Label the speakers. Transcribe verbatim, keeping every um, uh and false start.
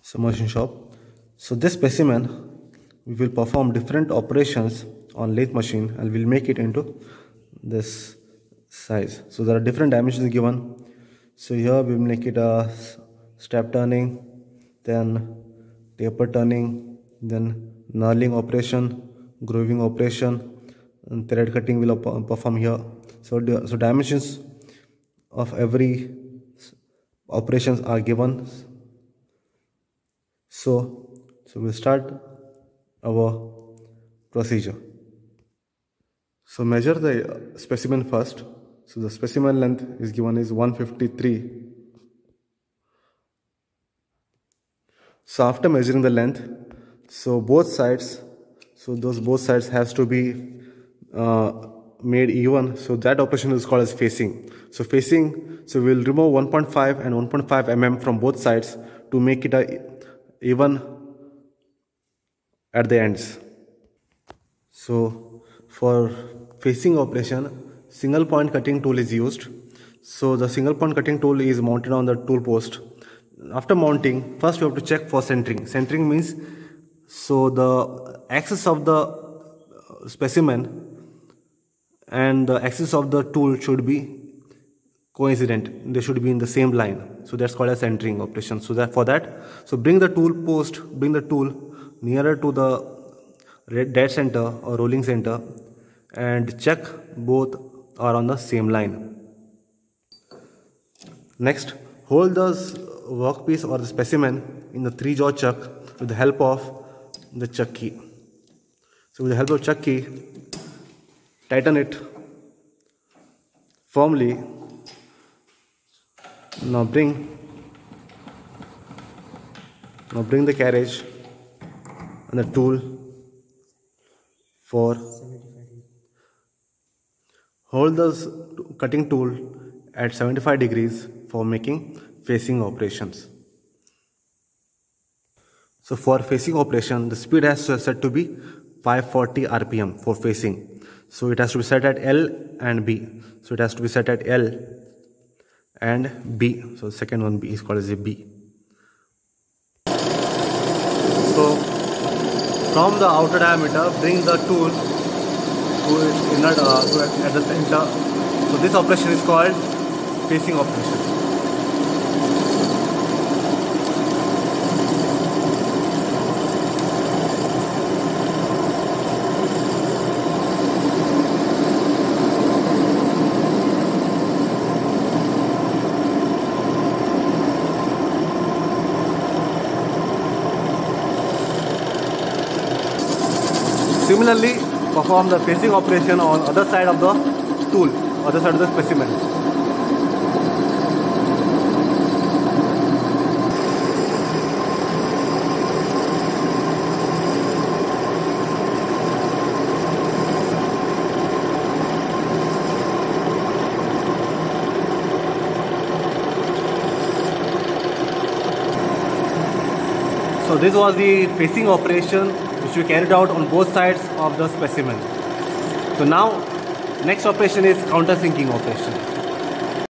Speaker 1: So machine shop. So this specimen, we will perform different operations on lathe machine and we'll make it into this size. So there are different dimensions given. So here we will make it a step turning, then taper turning, then knurling operation, grooving operation, and thread cutting will perform here. So, so dimensions of every operations are given. So, so we'll start our procedure. So measure the specimen first. So the specimen length is given is one fifty-three. So after measuring the length, so both sides, so those both sides has to be uh, made even. So that operation is called as facing. So facing, so we'll remove one point five and one point five millimeters from both sides to make it a even at the ends. So for facing operation, single point cutting tool is used. So the single point cutting tool is mounted on the tool post. After mounting, first we have to check for centering. Centering means, so the axis of the specimen and the axis of the tool should be coincident. They should be in the same line. So that's called a centering operation. So that for that, so bring the tool post, bring the tool nearer to the dead center or rolling center and check both are on the same line. Next, hold the workpiece or the specimen in the three jaw chuck with the help of the chuck key. So with the help of chuck key, tighten it firmly. Now bring, now bring the carriage and the tool for, hold the cutting tool at seventy-five degrees for making facing operations. So for facing operation, the speed has to set to be five forty R P M for facing. So it has to be set at L and B. So it has to be set at L and B. So the second one B is called as a B. So from the outer diameter, bring the tool to its inner uh, to at the center. So this operation is called facing operation. Similarly, perform the facing operation on other side of the tool, other side of the specimen. So this was the facing operation which we carried out on both sides of the specimen. So now next operation is countersinking operation.